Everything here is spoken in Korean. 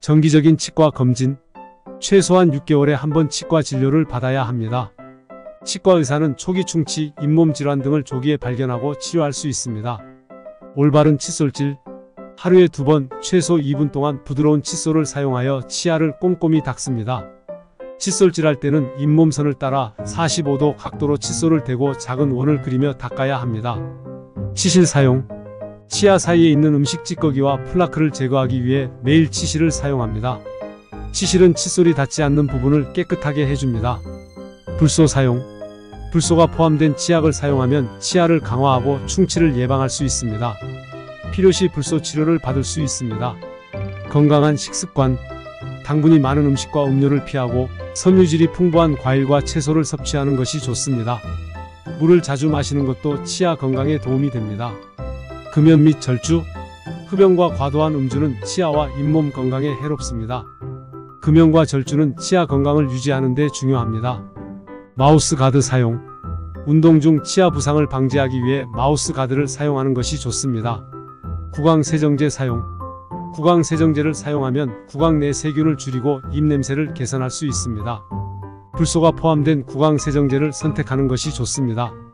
정기적인 치과 검진, 최소한 6개월에 한 번 치과 진료를 받아야 합니다. 치과 의사는 초기 충치, 잇몸 질환 등을 조기에 발견하고 치료할 수 있습니다. 올바른 칫솔질, 하루에 2번, 최소 2분 동안 부드러운 칫솔을 사용하여 치아를 꼼꼼히 닦습니다. 칫솔질할 때는 잇몸선을 따라 45도 각도로 칫솔을 대고 작은 원을 그리며 닦아야 합니다. 치실 사용, 치아 사이에 있는 음식 찌꺼기와 플라크를 제거하기 위해 매일 치실을 사용합니다. 치실은 칫솔이 닿지 않는 부분을 깨끗하게 해줍니다. 불소 사용, 불소가 포함된 치약을 사용하면 치아를 강화하고 충치를 예방할 수 있습니다. 필요시 불소 치료를 받을 수 있습니다. 건강한 식습관, 당분이 많은 음식과 음료를 피하고 섬유질이 풍부한 과일과 채소를 섭취하는 것이 좋습니다. 물을 자주 마시는 것도 치아 건강에 도움이 됩니다. 금연 및 절주, 흡연과 과도한 음주는 치아와 잇몸 건강에 해롭습니다. 금연과 절주는 치아 건강을 유지하는 데 중요합니다. 마우스 가드 사용, 운동 중 치아 부상을 방지하기 위해 마우스 가드를 사용하는 것이 좋습니다. 구강세정제 사용, 구강세정제를 사용하면 구강 내 세균을 줄이고 입냄새를 개선할 수 있습니다. 불소가 포함된 구강세정제를 선택하는 것이 좋습니다.